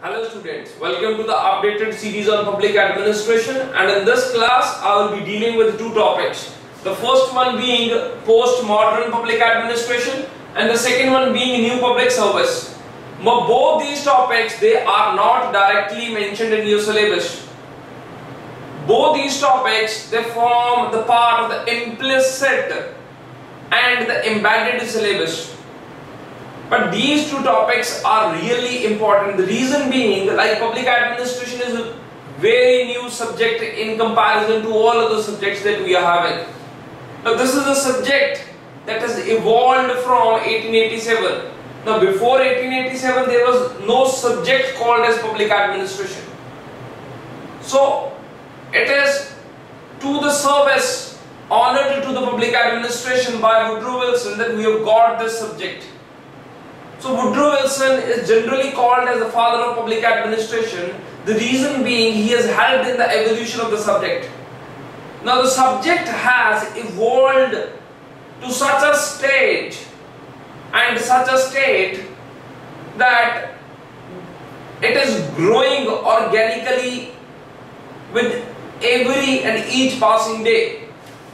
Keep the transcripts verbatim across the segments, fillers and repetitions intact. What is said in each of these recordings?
Hello students, welcome to the updated series on public administration, and in this class I will be dealing with two topics. The first one being post-modern public administration and the second one being new public service. But both these topics, they are not directly mentioned in your syllabus. Both these topics, they form the part of the implicit and the embedded syllabus. But these two topics are really important. The reason being, like public administration is a very new subject in comparison to all other subjects that we are having. Now this is a subject that has evolved from eighteen eighty-seven. Now before eighteen eighty-seven there was no subject called as public administration. So it is to the service, honored to the public administration by Woodrow Wilson that we have got this subject. So Woodrow Wilson is generally called as the father of public administration. The reason being, he has helped in the evolution of the subject. Now the subject has evolved to such a stage and such a state that it is growing organically with every and each passing day.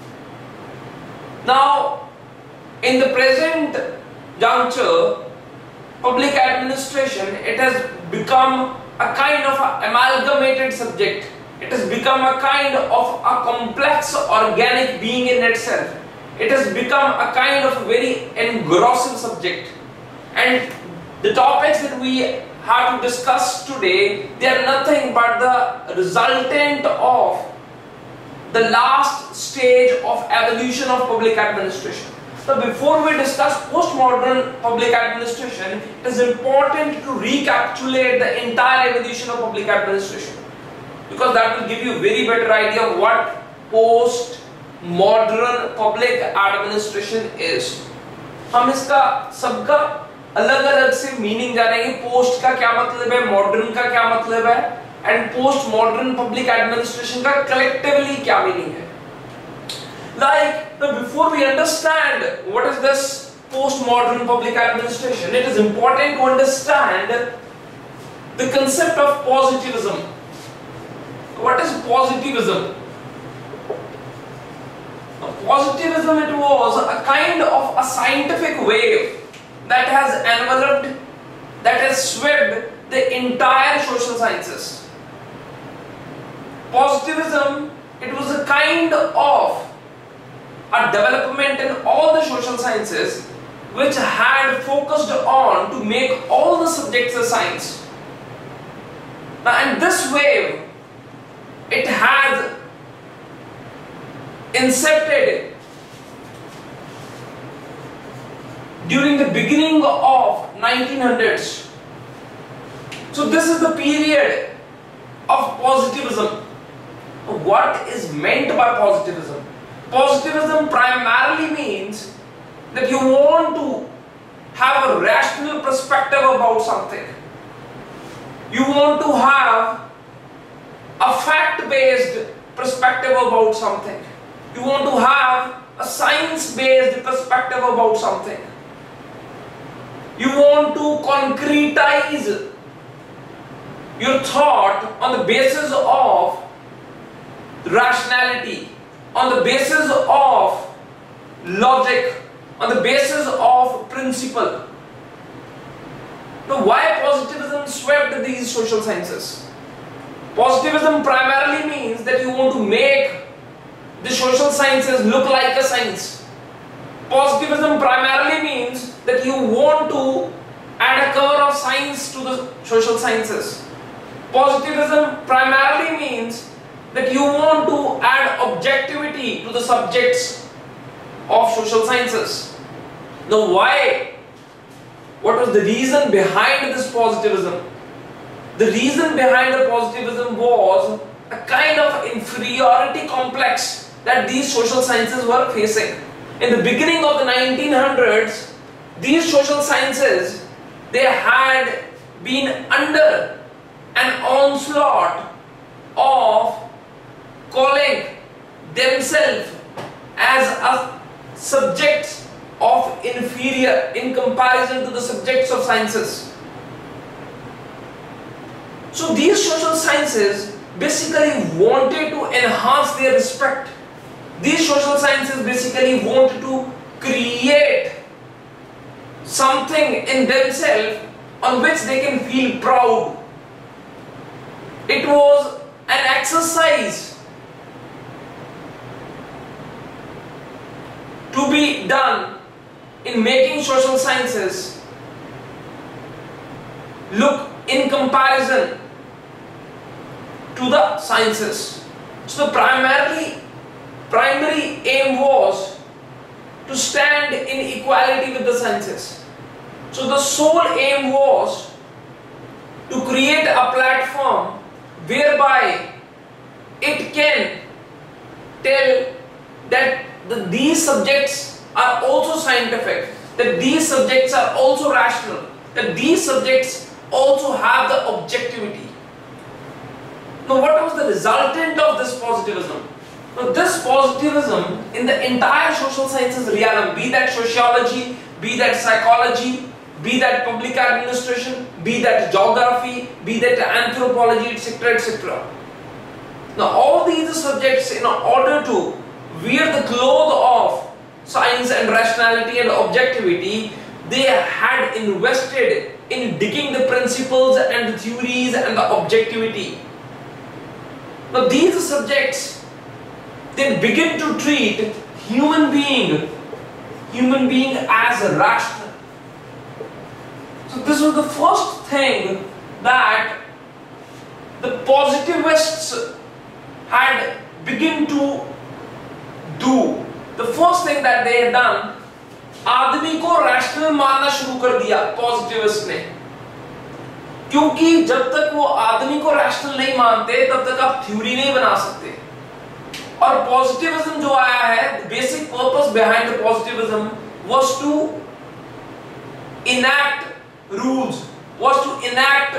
Now in the present juncture, public administration, it has become a kind of a amalgamated subject. It has become a kind of a complex organic being in itself. It has become a kind of very engrossing subject. And the topics that we have to discuss today, they are nothing but the resultant of the last stage of evolution of public administration. So before we discuss postmodern public administration, it is important to recapitulate the entire evolution of public administration, because that will give you a very better idea of what postmodern public administration is. हम इसका सबका अलग-अलग से meaning जानेंगे. Post का क्या मतलब है, मॉडर्न का क्या मतलब है, एंड पोस्टमॉडर्न पब्लिक एडमिनिस्ट्रेशन का कलेक्टिवली क्या मीनिंग है. Like, before we understand what is this postmodern public administration, it is important to understand the concept of positivism. What is positivism? Positivism, it was a kind of a scientific wave that has enveloped, that has swept the entire social sciences. Positivism, it was a kind of a development in all the social sciences which had focused on to make all the subjects a science. Now, and this wave, it has incepted during the beginning of nineteen hundreds. So this is the period of positivism. What is meant by positivism? Positivism primarily means that you want to have a rational perspective about something. You want to have a fact-based perspective about something. You want to have a science-based perspective about something. You want to concretize your thought on the basis of rationality, on the basis of logic, on the basis of principle. Now, why positivism swept these social sciences? Positivism primarily means that you want to make the social sciences look like a science. Positivism primarily means that you want to add a cover of science to the social sciences. Positivism primarily means that you want to add objectivity to the subjects of social sciences. Now why? What was the reason behind this positivism? The reason behind the positivism was a kind of inferiority complex that these social sciences were facing. In the beginning of the nineteen hundreds, these social sciences, they had been under an onslaught of calling themselves as a subjects of inferior in comparison to the subjects of sciences. So these social sciences basically wanted to enhance their respect. These social sciences basically wanted to create something in themselves on which they can feel proud. It was an exercise to be done in making social sciences look in comparison to the sciences. So the primarily primary aim was to stand in equality with the sciences. So the sole aim was to create a platform whereby it can tell that the, these subjects are also scientific, that these subjects are also rational, that these subjects also have the objectivity. Now what was the resultant of this positivism? Now this positivism in the entire social sciences realm, be that sociology, be that psychology, be that public administration, be that geography, be that anthropology, et cetera, et cetera. Now all these subjects, in order to wear the cloth of science and rationality and objectivity, they had invested in digging the principles and the theories and the objectivity. Now these subjects then begin to treat human being, human being as a rational. So this was the first thing that the positivists had begun to do. The first thing that they had done, आदमी को rational मानना शुरू कर दिया positivist ने, क्योंकि जब तक वो आदमी को रैशनल नहीं मानते तब तक आप थ्योरी नहीं बना सकते. और पॉजिटिविज्म जो आया है, basic purpose behind the positivism was to enact rules, was to enact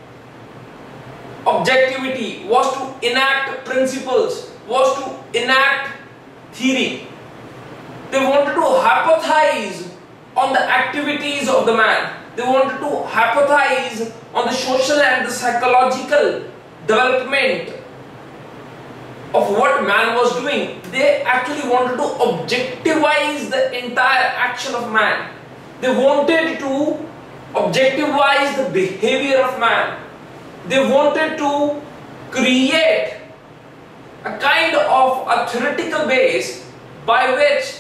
objectivity, was to enact principles, was to enact theory. They wanted to hypothesize on the activities of the man. They wanted to hypothesize on the social and the psychological development of what man was doing. They actually wanted to objectivize the entire action of man. They wanted to objectivize the behavior of man. They wanted to create a kind of a theoretical base by which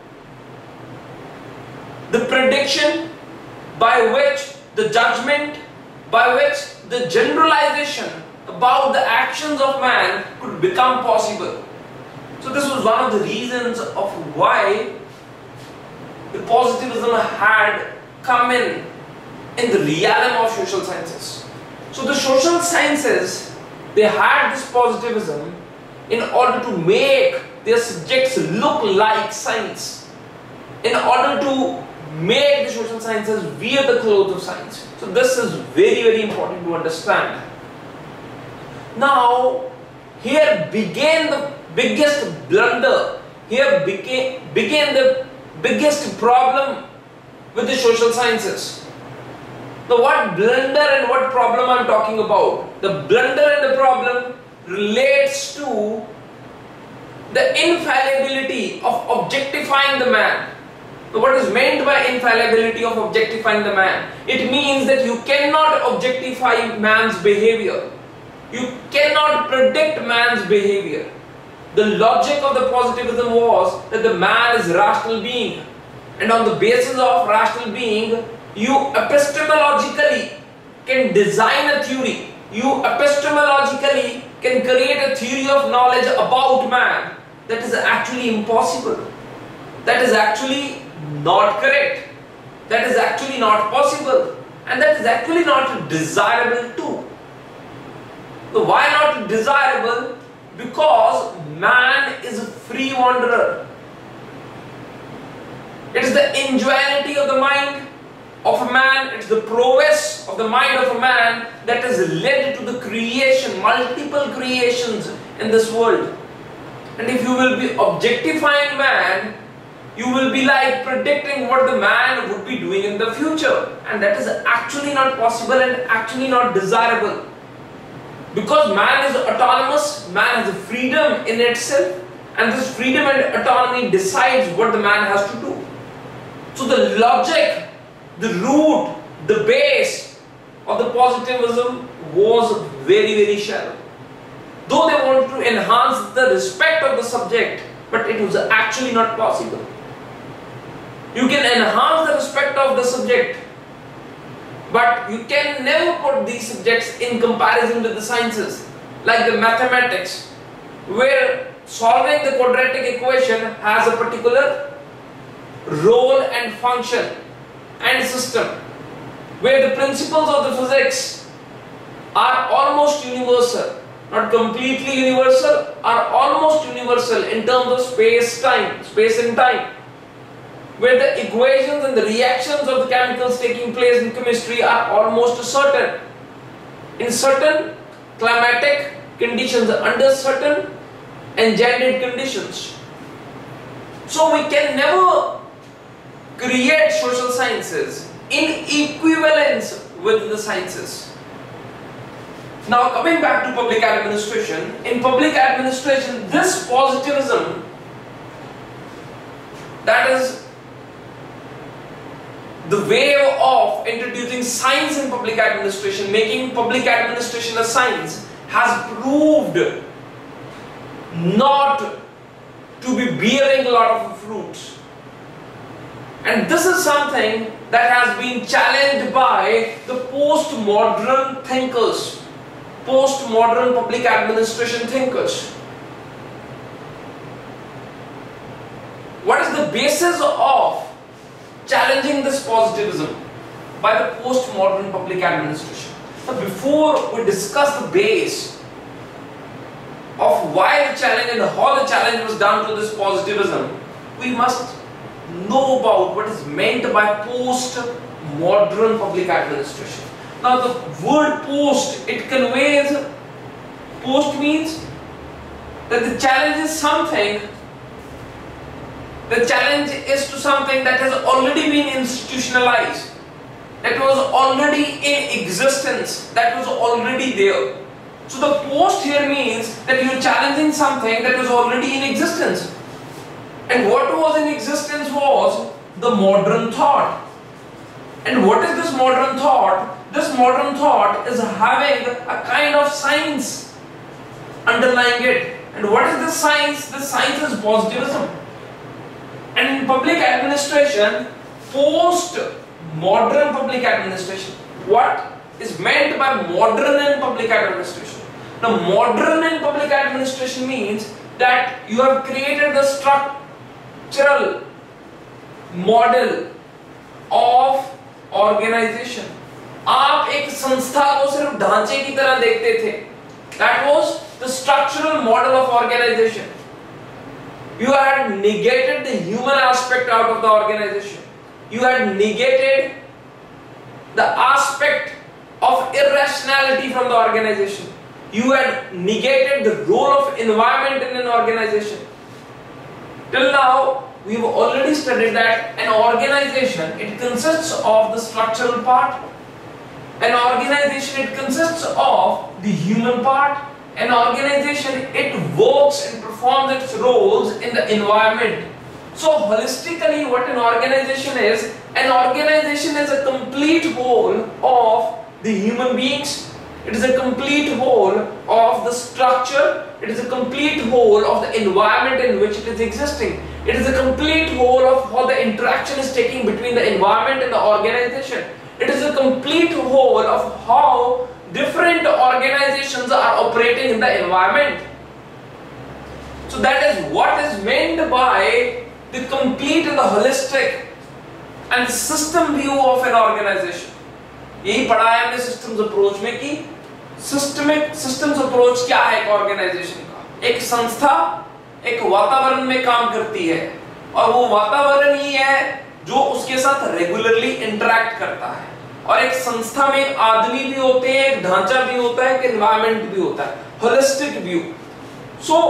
the prediction, by which the judgment, by which the generalization about the actions of man could become possible. So this was one of the reasons of why the positivism had come in in the realm of social sciences. So the social sciences, they had this positivism in order to make their subjects look like science, in order to make the social sciences wear the clothes of science. So this is very very important to understand. Now here began the biggest blunder, here began, began the biggest problem with the social sciences. Now what blunder and what problem I am talking about? The blunder and the problem relates to the infallibility of objectifying the man. So what is meant by infallibility of objectifying the man? It means that you cannot objectify man's behavior. You cannot predict man's behavior. The logic of the positivism was that the man is a rational being, and on the basis of rational being, you epistemologically can design a theory. You epistemologically can create a theory of knowledge about man. That is actually impossible. That is actually not correct. That is actually not possible. And that is actually not desirable too. So why not desirable? Because man is a free wanderer. It is the ingenuity of the mind of a man, it's the prowess of the mind of a man that has led to the creation, multiple creations in this world. And if you will be objectifying man, you will be like predicting what the man would be doing in the future, and that is actually not possible and actually not desirable. Because man is autonomous, man has freedom in itself, and this freedom and autonomy decides what the man has to do. So the logic, the root, the base of the positivism was very very shallow. Though they wanted to enhance the respect of the subject, but it was actually not possible. You can enhance the respect of the subject, but you can never put these subjects in comparison with the sciences, like the mathematics, where solving the quadratic equation has a particular role and function and system, where the principles of the physics are almost universal, not completely universal, are almost universal in terms of space time, space and time, where the equations and the reactions of the chemicals taking place in chemistry are almost certain. In certain climatic conditions, under certain engendered conditions. So we can never create social sciences in equivalence with the sciences. Now coming back to public administration, in public administration this positivism, that is the wave of introducing science in public administration, making public administration a science, has proved not to be bearing a lot of fruits. And this is something that has been challenged by the post-modern thinkers, post-modern public administration thinkers. What is the basis of challenging this positivism by the post-modern public administration? Now, before we discuss the base of why the challenge and how the challenge was done to this positivism, we must know about what is meant by post-modern public administration. Now the word post, it conveys, post means that the challenge is something, the challenge is to something that has already been institutionalized, that was already in existence, that was already there. So the post here means that you are challenging something that was already in existence. And what was in existence was the modern thought. And what is this modern thought? This modern thought is having a kind of science underlying it. And what is this science? This science is positivism. And in public administration, post-modern public administration, what is meant by modern in public administration? Now, modern in public administration means that you have created the structural model of organization. आप एक संस्था को सिर्फ ढांचे की तरह देखते थे. That was the structural model of organization. You had negated the human aspect out of the organization. You had negated the aspect of irrationality from the organization. You had negated the role of environment in an organization. Till now, we have already studied that an organization, it consists of the structural part. An organization, it consists of the human part. An organization, it works and performs its roles in the environment. So holistically, what an organization is, an organization is a complete whole of the human beings. It is a complete whole of the structure. It is a complete whole of the environment in which it is existing. It is a complete whole of how the interaction is taking between the environment and the organization. It is a complete whole of how different organizations are operating in the environment. So that is what is meant by the complete and the holistic and system view of an organization. यही पढ़ा है हमने systems approach में कि systemic systems approach क्या है एक organization का. एक संस्था एक वातावरण में काम करती है और वो वातावरण ही है जो उसके साथ रेगुलरली इंटरैक्ट करता है. और एक संस्था में एक आदमी भी होते हैं, एक ढांचा भी होता है, एक एनवायरनमेंट भी होता है, holistic view. So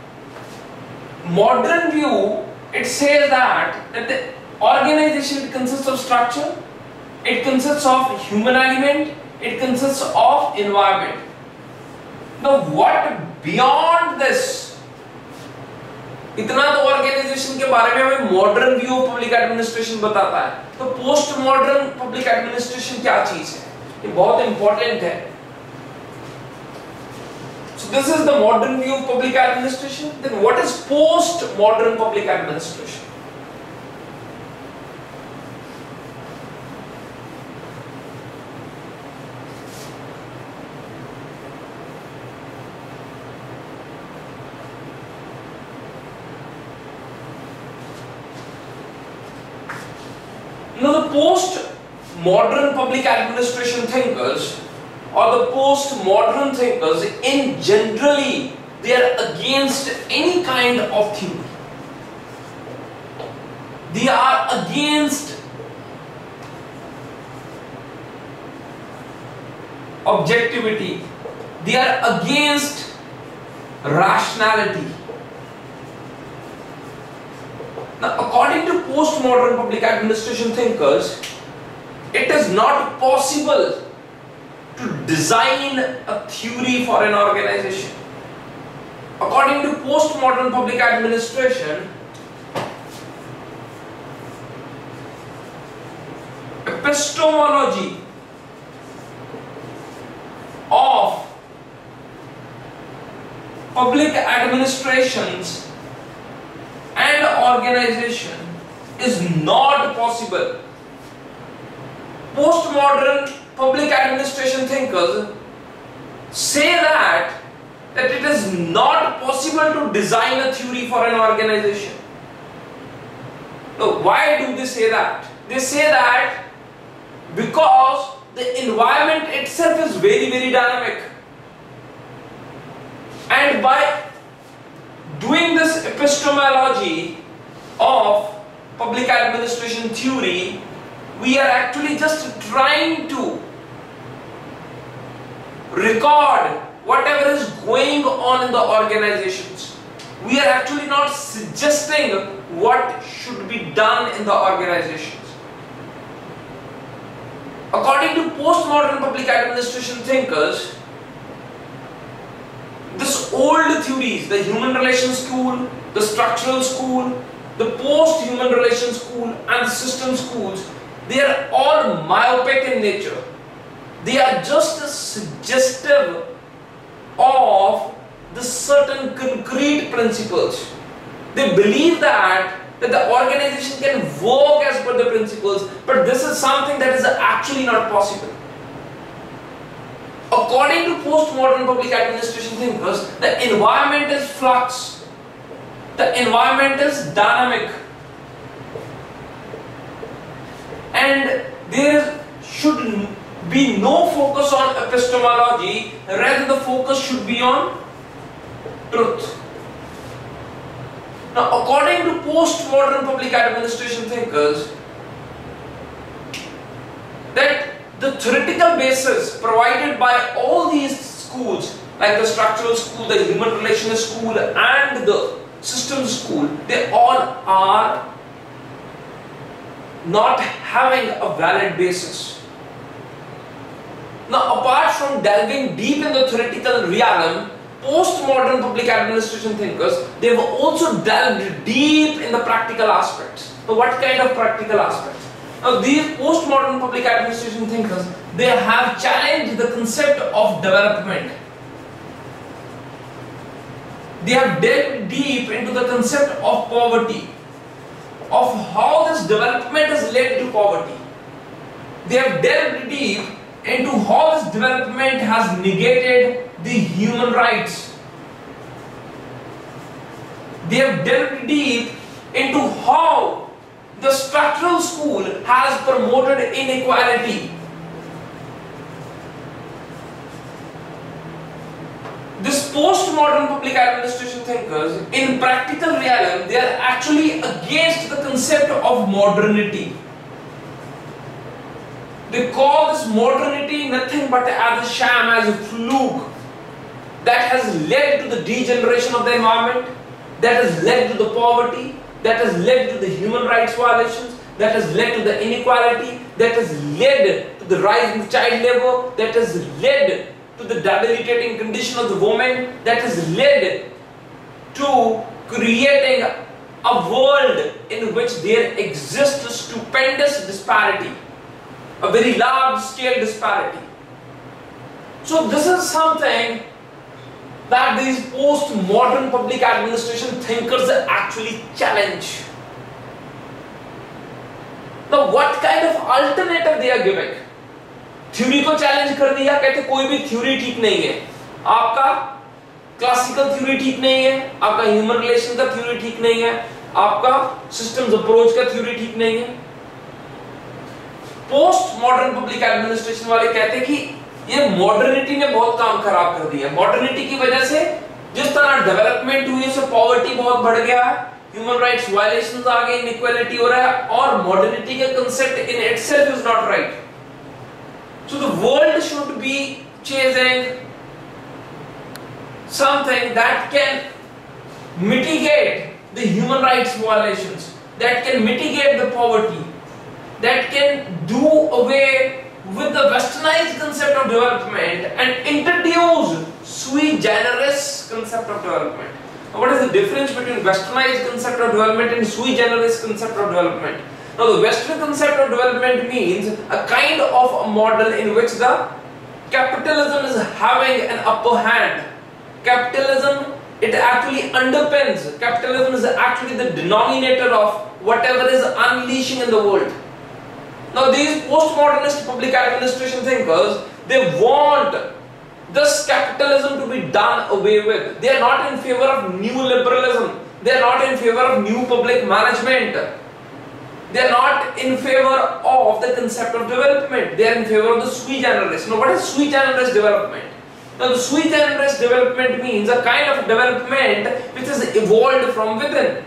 modern view it says that that the organisation consists of structure, it consists of human element, it consists of environment. Now what beyond this? इतना तो ऑर्गेनाइजेशन के बारे में हमें modern view of public administration बताता है, तो post modern public administration क्या चीज है, ये बहुत इंपॉर्टेंट है. So this is the modern view of public administration. Then what is post modern public administration? Now the post-modern public administration thinkers or the post-modern thinkers in generally they are against any kind of theory. They are against objectivity. They are against rationality. Now, according to postmodern public administration thinkers, it is not possible to design a theory for an organization. According to postmodern public administration, epistemology of public administrations and organization is not possible. Postmodern public administration thinkers say that that it is not possible to design a theory for an organization. Now, why do they say that? They say that because the environment itself is very very dynamic, and by doing this epistemology of public administration theory, we are actually just trying to record whatever is going on in the organizations. We are actually not suggesting what should be done in the organizations. According to postmodern public administration thinkers, this old theories, the human relations school, the structural school, the post-human relations school and the system schools, they are all myopic in nature. They are just suggestive of the certain concrete principles. They believe that, that the organization can work as per the principles, but this is something that is actually not possible. According to postmodern public administration thinkers, the environment is flux, the environment is dynamic, and there should be no focus on epistemology, rather the focus should be on truth. Now, according to postmodern public administration thinkers, that the theoretical basis provided by all these schools, like the structural school, the human relations school and the systems school, they all are not having a valid basis. Now, apart from delving deep in the theoretical realm, postmodern public administration thinkers, they have also delved deep in the practical aspects. So what kind of practical aspects? Now, these postmodern public administration thinkers, they have challenged the concept of development. They have delved deep into the concept of poverty, of how this development has led to poverty. They have delved deep into how this development has negated the human rights. They have delved deep into how the structural school has promoted inequality. This postmodern public administration thinkers, in practical realm, they are actually against the concept of modernity. They call this modernity nothing but as a sham, as a fluke that has led to the degeneration of the environment, that has led to the poverty, that has led to the human rights violations, that has led to the inequality, that has led to the rise in child labor, that has led to the debilitating condition of the woman that has led to creating a world in which there exists a stupendous disparity, a very large scale disparity. So this is something that these post-modern public administration thinkers actually challenge. Now what kind of alternative they are giving? Theory को challenge कर दिया, कहते कोई भी theory ठीक नहीं है, आपका क्लासिकल थ्योरी ठीक नहीं है, आपका ह्यूमन रिलेशन का थ्योरी ठीक नहीं है, आपका सिस्टम्स अप्रोच का थ्योरी ठीक नहीं है। पोस्ट मॉडर्न पब्लिक एडमिनिस्ट्रेशन वाले कहते हैं कि ये मॉडर्निटी ने बहुत काम खराब कर दिया। मॉडर्निटी की वजह से जिस तरह डेवलपमेंट हुई है, पॉवर्टी बहुत बढ़ गया है, ह्यूमन राइट्स वायलेशंस आ गए, इनइक्वालिटी हो रहा है, और मॉडर्निटी का concept in itself is not right. So the world should be chasing something that can mitigate the human rights violations, that can mitigate the poverty, that can do away with the westernized concept of development and introduce sui generis concept of development. Now, what is the difference between westernized concept of development and sui generis concept of development? Now, the Western concept of development means a kind of a model in which the capitalism is having an upper hand. Capitalism, it actually underpins, capitalism is actually the denominator of whatever is unleashing in the world. Now, these postmodernist public administration thinkers, they want this capitalism to be done away with. They are not in favor of new liberalism. They are not in favor of new public management. They are not in favor of the concept of development. They are in favor of the sui generis. Now, what is sui generis development? Now, the sui generis development means a kind of development which has evolved from within.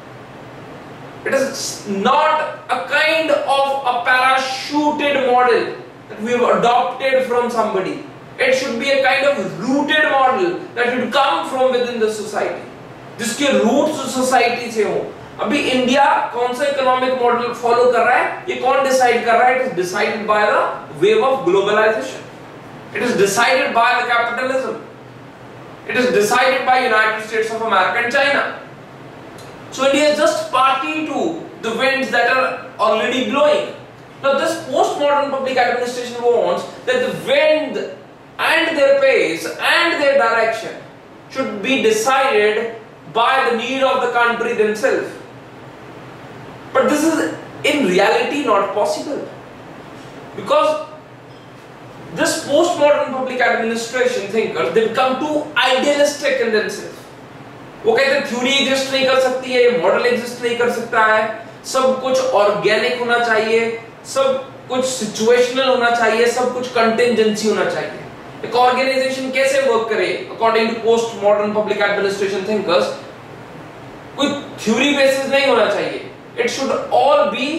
It is not a kind of a parachuted model that we have adopted from somebody. It should be a kind of rooted model that should come from within the society, जिसके roots society से हो। अभी India कौन सा economic model follow कर रहा है, ये कौन डिसाइड कर रहा है? It is decided by the wave of globalisation, it is decided by the capitalism, it is decided by United States of America and China. So India is just party to the winds that are already blowing. Now this post modern public administration wants that the wind and their pace and their direction should be decided by the need of the country themselves. But this is in reality not possible, because this postmodern public administration thinkers, they become too idealistic in themselves. वो कहते हैं theory exist नहीं कर सकती है, model exist नहीं कर सकता है, सब कुछ ऑर्गेनिक होना चाहिए, सब कुछ सिचुएशनल होना चाहिए, सब कुछ कंटिंजेंसी होना चाहिए। एक ऑर्गेनाइजेशन कैसे वर्क करे according to post modern public administration thinkers? कोई थ्योरी बेसिस नहीं होना चाहिए, it should all be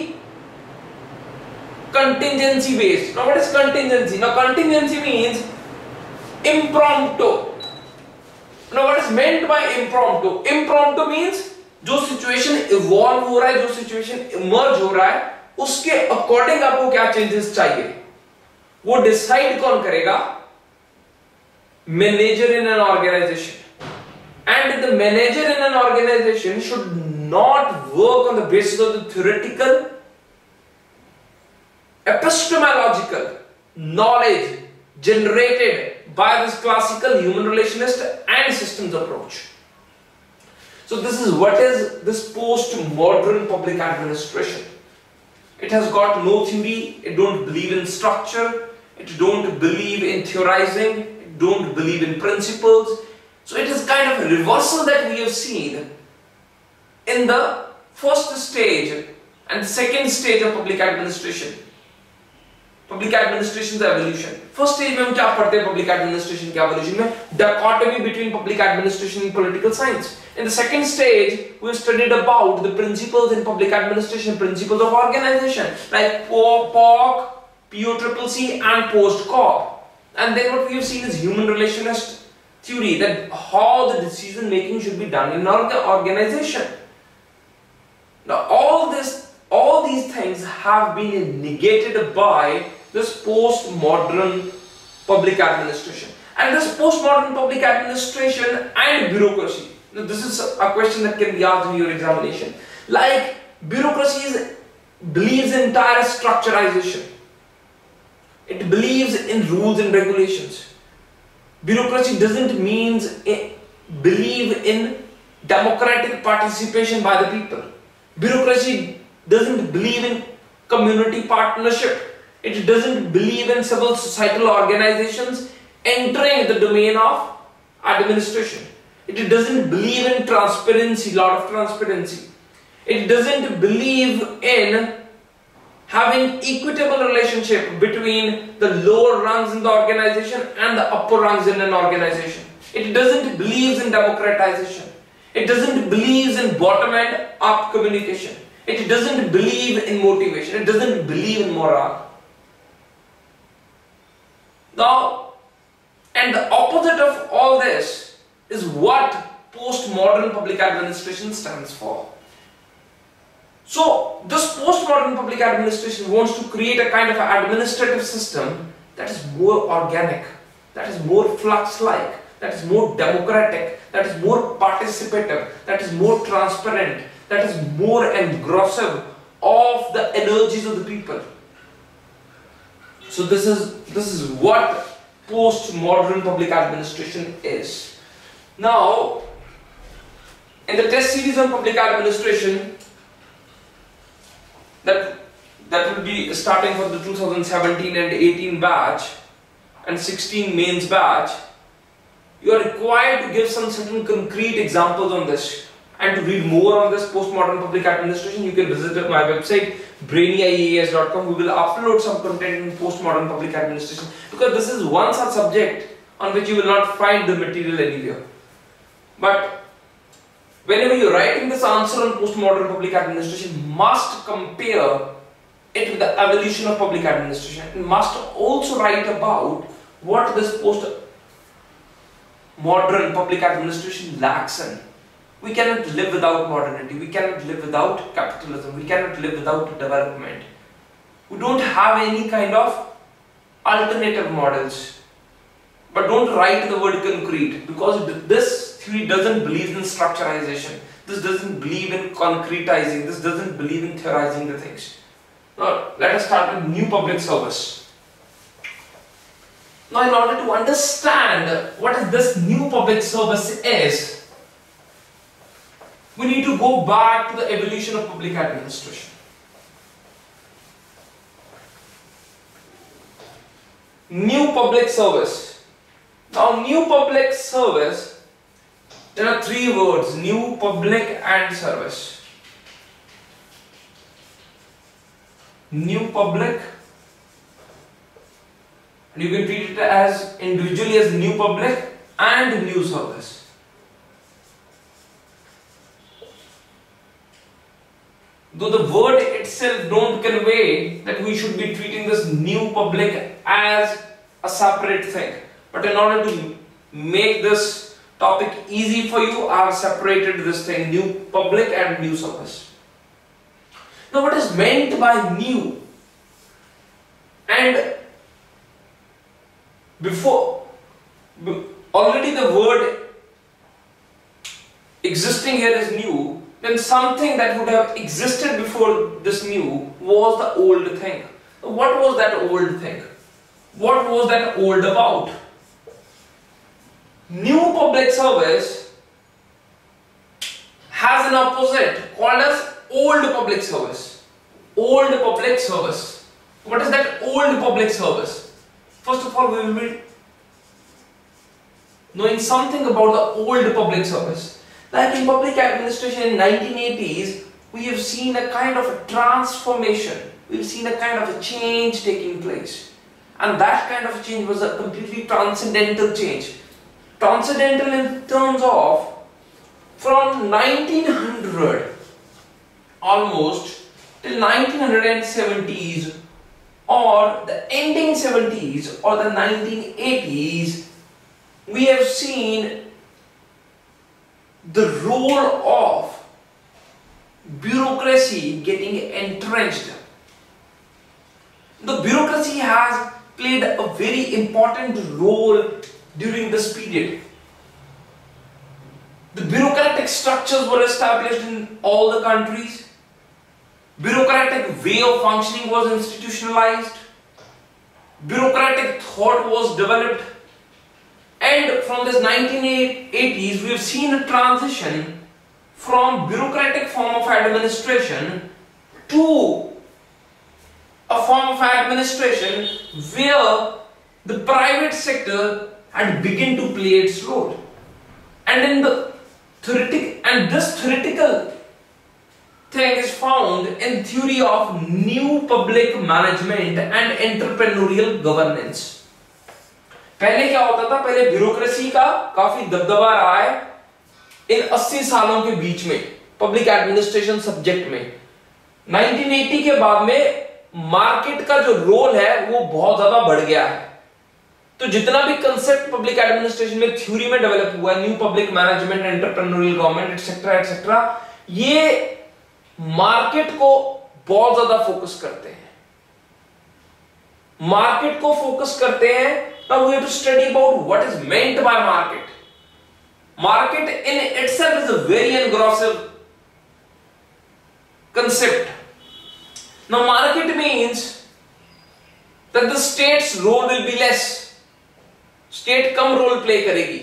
contingency based. Now, what is contingency? Now, contingency means impromptu. Now, what is meant by impromptu? Impromptu means जो situation evolve हो रहा है, जो situation emerge हो रहा है, उसके अकॉर्डिंग आपको क्या चेंजेस चाहिए, वो डिसाइड कौन करेगा? Manager in an organisation. And the manager in an organization should not work on the basis of the theoretical, epistemological knowledge generated by this classical human relationist and systems approach. So this is what is this post-modern public administration. It has got no theory, it don't believe in structure, it don't believe in theorizing, it don't believe in principles. So it is kind of a reversal that we have seen in the first stage and second stage of public administration. Public administration's evolution. First stage में हम क्या पढ़ते हैं public administration के evolution में? Dichotomy between public administration and political science. In the second stage, we studied about the principles in public administration, principles of organization, like P O C, P O C C, and post-C O P. And then what we have seen is human relationist theory, that how the decision making should be done in an organization. Now all this, all these things have been negated by this postmodern public administration. And this postmodern public administration and bureaucracy. Now, this is a question that can be asked in your examination. Like, bureaucracy is, believes in entire structurization. It believes in rules and regulations. Bureaucracy doesn't mean believe in democratic participation by the people. Bureaucracy doesn't believe in community partnership. It doesn't believe in civil societal organizations entering the domain of administration. It doesn't believe in transparency, lot of transparency. It doesn't believe in having equitable relationship between the lower rungs in the organization and the upper rungs in an organization. It doesn't believe in democratization. It doesn't believe in bottom and up communication. It doesn't believe in motivation. It doesn't believe in morale. Now, and the opposite of all this is what postmodern public administration stands for. So, this postmodern public administration wants to create a kind of administrative system that is more organic, that is more flux-like, that is more democratic, that is more participative, that is more transparent, that is more engrossive of the energies of the people. So this is this is what postmodern public administration is. Now, in the test series on public administration, that that will be starting for the two thousand seventeen and eighteen batch and sixteen mains batch, you are required to give some certain concrete examples on this. And to read more on this postmodern public administration, you can visit my website brainy I A S dot com. We will upload some content in postmodern public administration, because this is one such subject on which you will not find the material anywhere. But whenever you are writing this answer on postmodern public administration, you must compare it with the evolution of public administration. You must also write about what this postmodern public administration lacks in. We cannot live without modernity. We cannot live without capitalism. We cannot live without development. We don't have any kind of alternative models. But don't write the word concrete, because this theory doesn't believe in structurization. This doesn't believe in concretizing. This doesn't believe in theorizing the things. Now, let us start with new public service. Now, in order to understand what is this new public service is, we need to go back to the evolution of public administration. New public service. Now, new public service, there are three words: new, public and service. New public, and you can treat it as individually as new public and new service. Though the word itself don't convey that we should be treating this new public as a separate thing. But in order to make this topic easy for you, I have separated this thing, new public and new service. Now, what is meant by new? And before, already the word existing here is new. Then something that would have existed before this new was the old thing. What was that old thing? What was that old about? New public service has an opposite called as old public service. Old public service. What is that old public service? First of all, we will be knowing something about the old public service. Like in public administration in nineteen eighties, we have seen a kind of a transformation. We've seen a kind of a change taking place. And that kind of a change was a completely transcendental change. Transcendental in terms of from nineteen hundred almost till nineteen seventies or the ending seventies or the nineteen eighties, we have seen the role of bureaucracy getting entrenched. The bureaucracy has played a very important role during this period. The bureaucratic structures were established in all the countries. Bureaucratic way of functioning was institutionalized. Bureaucratic thought was developed. And from this nineteen eighties, we have seen a transition from bureaucratic form of administration to a form of administration where the private sector had begun to play its role. And in the theoretic and this theoretical thing is found in theory of new public management and entrepreneurial governance. पहले क्या होता था? पहले bureaucracy का काफी दबदबा रहा है इन अस्सी सालों के बीच में पब्लिक एडमिनिस्ट्रेशन सब्जेक्ट में। नाइनटीन एटी के बाद में मार्केट का जो रोल है वो बहुत ज्यादा बढ़ गया है। तो जितना भी कंसेप्ट पब्लिक एडमिनिस्ट्रेशन में थ्योरी में डेवलप हुआ है, new public management, entrepreneurial government etcetera etcetera, ये मार्केट को बहुत ज्यादा फोकस करते हैं। मार्केट को फोकस करते हैं। Now we have to study about what is meant by market. Market in itself is a very engrossive concept. Now market means that the state's role will be less. State come role play करेगी.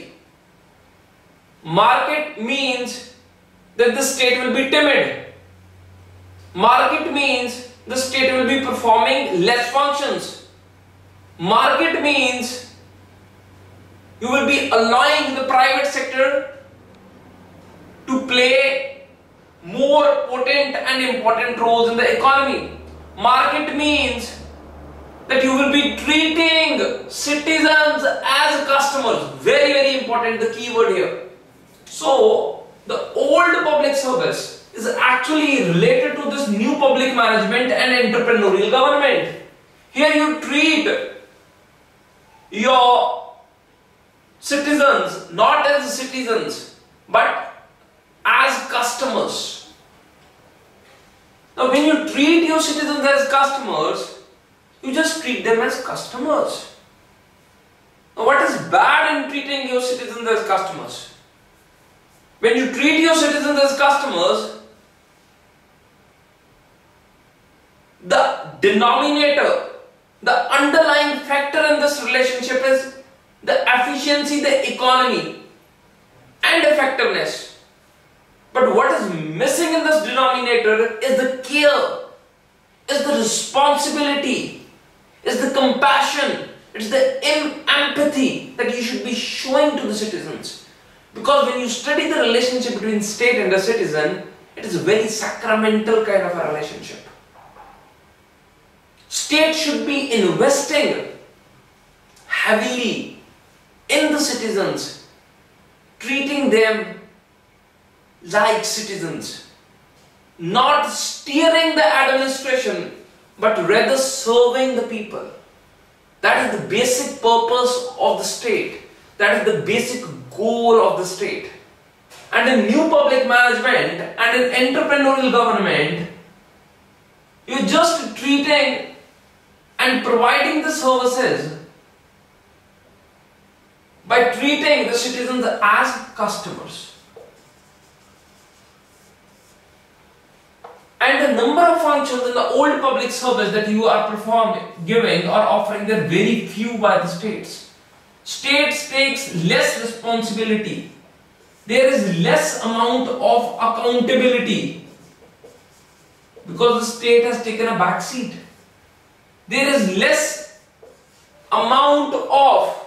Market means that the state will be timid. Market means the state will be performing less functions. Market means you will be allowing the private sector to play more potent and important roles in the economy. Market means that you will be treating citizens as customers. Very, very important, the key word here. So, the old public service is actually related to this new public management and entrepreneurial government. Here you treat your citizens not as citizens but as customers. Now when you treat your citizens as customers, you just treat them as customers. Now what is bad in treating your citizens as customers? When you treat your citizens as customers, the denominator, the underlying factor in this relationship is the efficiency, the economy and effectiveness. But what is missing in this denominator is the care, is the responsibility, is the compassion, it's the empathy that you should be showing to the citizens. Because when you study the relationship between state and the citizen, it is a very sacramental kind of a relationship. State should be investing heavily in the citizens, treating them like citizens, not steering the administration, but rather serving the people. That is the basic purpose of the state. That is the basic goal of the state. And in new public management and in entrepreneurial government, you're just treating and providing the services by treating the citizens as customers. And the number of functions in the old public service that you are performing, giving or offering, they're very few by the states. States takes less responsibility. There is less amount of accountability because the state has taken a back seat. There is less amount of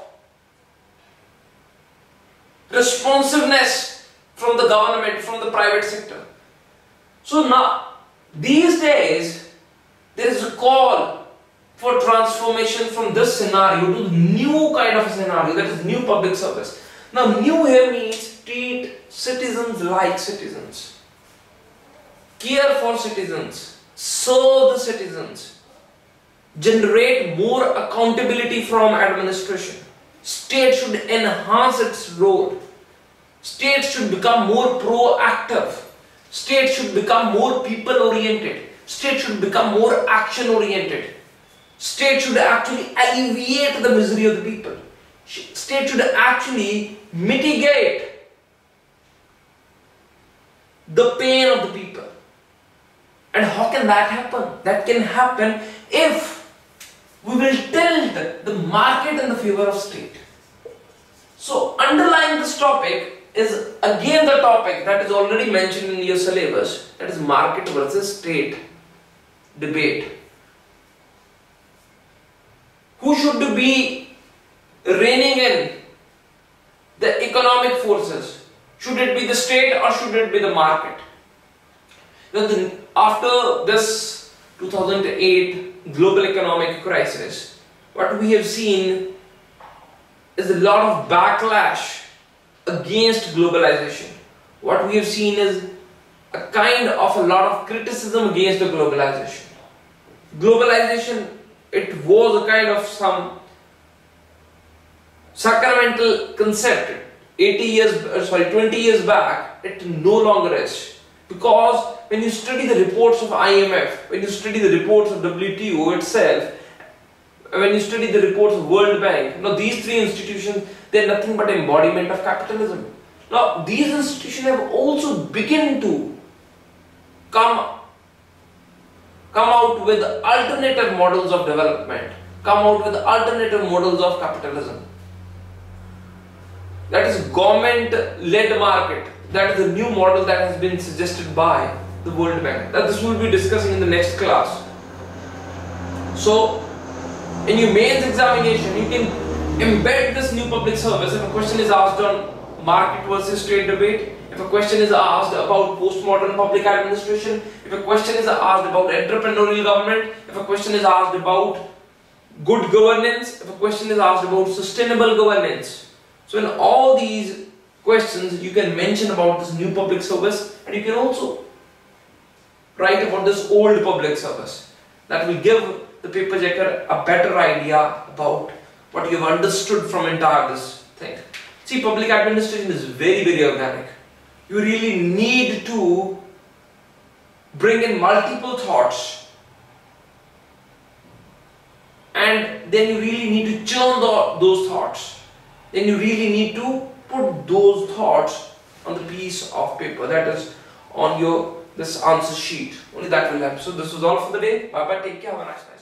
responsiveness from the government, from the private sector. So now, these days, there is a call for transformation from this scenario to the new kind of a scenario, that is new public service. Now, new here means treat citizens like citizens, care for citizens, serve the citizens, generate more accountability from administration. State should enhance its role. State should become more proactive. State should become more people oriented. State should become more action oriented. State should actually alleviate the misery of the people. State should actually mitigate the pain of the people. And how can that happen? That can happen if we will tilt the market in the favor of state. So underlying this topic is again the topic that is already mentioned in your syllabus, that is market versus state debate. Who should be reigning in the economic forces? Should it be the state or should it be the market? Now, the, after this two thousand eight global economic crisis, what we have seen is a lot of backlash against globalization. What we have seen is a kind of a lot of criticism against the globalization. Globalization, it was a kind of some sacramental concept. eighty years, sorry, twenty years back, it no longer is. Because when you study the reports of I M F, when you study the reports of W T O itself, when you study the reports of World Bank, now these three institutions, they are nothing but embodiment of capitalism. Now these institutions have also begun to come come out with alternative models of development, come out with alternative models of capitalism. That is government-led market. That is the new model that has been suggested by the World Bank. That this we will be discussing in the next class. So, in your mains examination, you can embed this new public service. If a question is asked on market versus state debate, if a question is asked about postmodern public administration, if a question is asked about entrepreneurial government, if a question is asked about good governance, if a question is asked about sustainable governance. So in all these questions, you can mention about this new public service, and you can also write about this old public service. That will give the paper checker a better idea about what you have understood from entire this thing. See, public administration is very, very organic. You really need to bring in multiple thoughts, and then you really need to churn the, those thoughts. Then you really need to put those thoughts on the piece of paper, that is on your this answer sheet. Only that will help. So this was all for the day. Bye bye. Take care. Have a nice day.